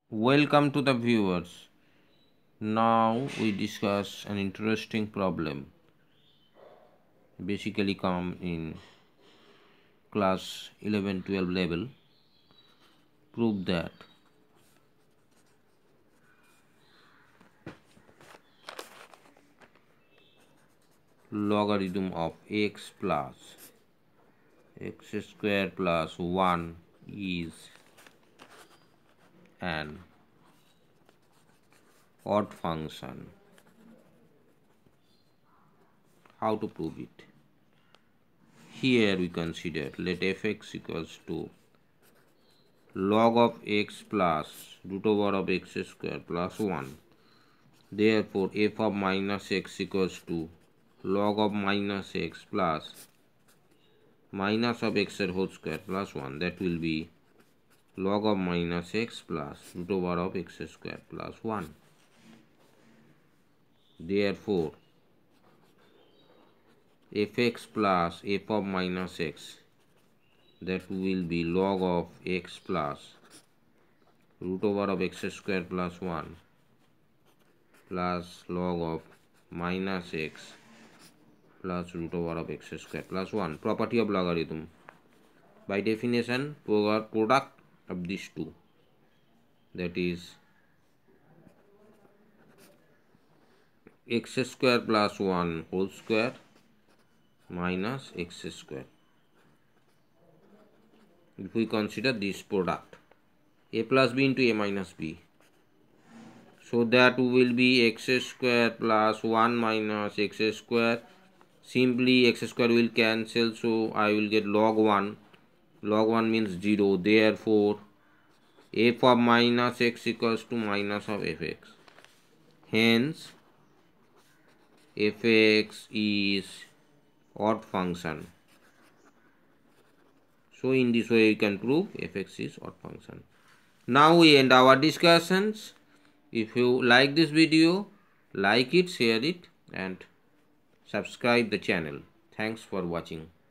Welcome to the viewers. Now we discuss an interesting problem. Basically come in class 11-12 level. Prove that logarithm of x plus x square plus 1 is an odd function. How to prove it? Here we consider let fx equals to log of x plus root over of x square plus 1. Therefore, f of minus x equals to log of minus x plus minus of x whole square plus 1. That will be log of minus x plus root over of x square plus 1. Therefore, fx plus f of minus x, that will be log of x plus root over of x square plus 1 plus log of minus x plus root over of x square plus 1. Property of logarithm. By definition, product of these two, that is x square plus 1 whole square minus x square. If we consider this product, a plus b into a minus b, so that will be x square plus 1 minus x square. Simply x square will cancel, so I will get log 1. Log 1 means 0. Therefore, f of minus x equals to minus of fx. Hence, fx is odd function. So in this way you can prove fx is odd function. Now we end our discussions. If you like this video, like it, share it and subscribe the channel. Thanks for watching.